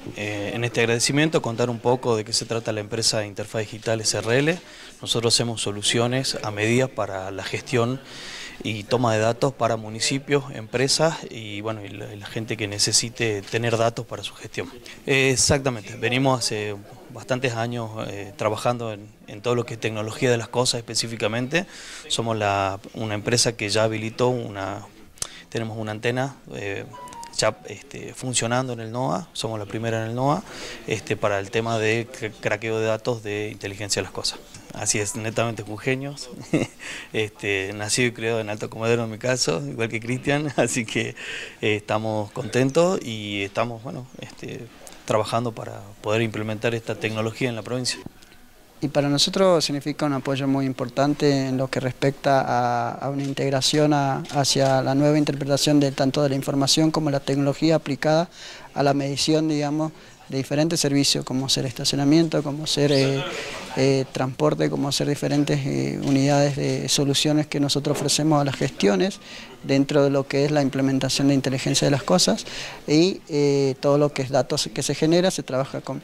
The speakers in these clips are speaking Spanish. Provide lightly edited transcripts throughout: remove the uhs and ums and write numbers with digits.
En este agradecimiento contar un poco de qué se trata la empresa Interfaz Digital SRL. Nosotros hacemos soluciones a medida para la gestión y toma de datos para municipios, empresas y bueno, y la gente que necesite tener datos para su gestión. Exactamente, venimos hace bastantes años trabajando en todo lo que es tecnología de las cosas específicamente. Somos una empresa que ya habilitó tenemos una antena ya funcionando en el NOA, somos la primera en el NOA, para el tema de craqueo de datos de inteligencia de las cosas. Así es, netamente jujeños, nacido y criado en Alto Comedero en mi caso, igual que Cristian, así que estamos contentos y estamos trabajando para poder implementar esta tecnología en la provincia. Y para nosotros significa un apoyo muy importante en lo que respecta a una integración hacia la nueva interpretación de tanto de la información como la tecnología aplicada a la medición, digamos, de diferentes servicios, como ser estacionamiento, como ser transporte, como ser diferentes unidades de soluciones que nosotros ofrecemos a las gestiones dentro de lo que es la implementación de inteligencia de las cosas y todo lo que es datos que se genera, se trabaja con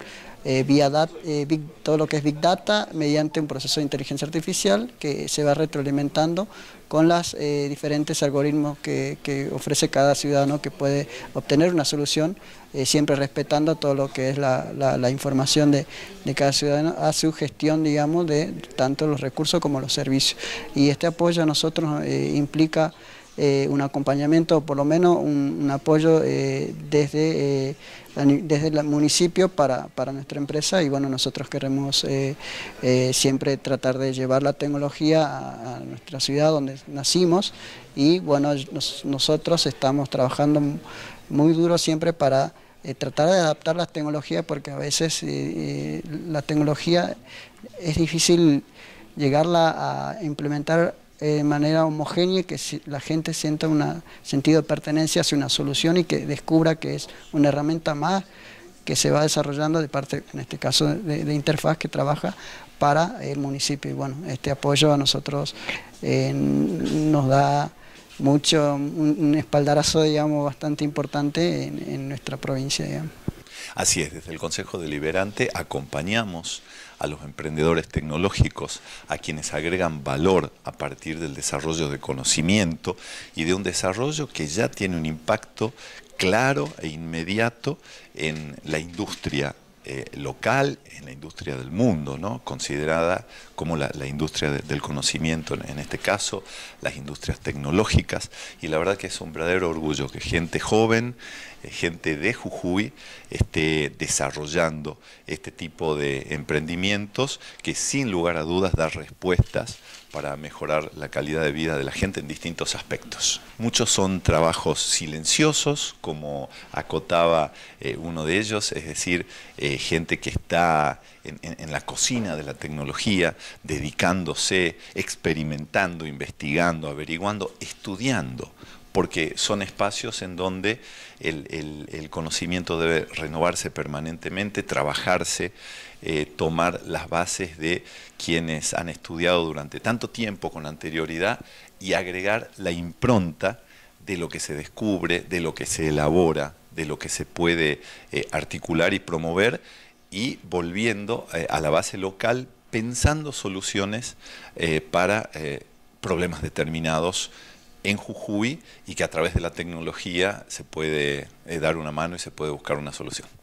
todo lo que es Big Data mediante un proceso de inteligencia artificial que se va retroalimentando con los diferentes algoritmos que ofrece cada ciudadano que puede obtener una solución, siempre respetando todo lo que es la información de cada ciudadano a su gestión, digamos, de tanto los recursos como los servicios. Y este apoyo a nosotros implica un acompañamiento, por lo menos un apoyo desde el municipio para nuestra empresa y bueno, nosotros queremos siempre tratar de llevar la tecnología a nuestra ciudad donde nacimos y bueno, nosotros estamos trabajando muy duro siempre para tratar de adaptar las tecnologías porque a veces la tecnología es difícil llegarla a implementar de manera homogénea y que la gente sienta un sentido de pertenencia hacia una solución y que descubra que es una herramienta más que se va desarrollando de parte, en este caso, de Interfaz que trabaja para el municipio. Y bueno, este apoyo a nosotros nos da un espaldarazo, digamos, bastante importante en nuestra provincia, digamos. Así es, desde el Consejo Deliberante acompañamos a los emprendedores tecnológicos, a quienes agregan valor a partir del desarrollo de conocimiento y de un desarrollo que ya tiene un impacto claro e inmediato en la industria local, en la industria del mundo, ¿no? Considerada como la industria del conocimiento, en este caso, las industrias tecnológicas, y la verdad que es un verdadero orgullo que gente joven, gente de Jujuy, esté desarrollando este tipo de emprendimientos que sin lugar a dudas da respuestas para mejorar la calidad de vida de la gente en distintos aspectos. Muchos son trabajos silenciosos, como acotaba uno de ellos, es decir, gente que está en la cocina de la tecnología, dedicándose, experimentando, investigando, averiguando, estudiando, porque son espacios en donde el conocimiento debe renovarse permanentemente, trabajarse, tomar las bases de quienes han estudiado durante tanto tiempo con anterioridad y agregar la impronta de lo que se descubre, de lo que se elabora, de lo que se puede articular y promover, y volviendo a la base local, pensando soluciones para problemas determinados en Jujuy y que a través de la tecnología se puede dar una mano y se puede buscar una solución.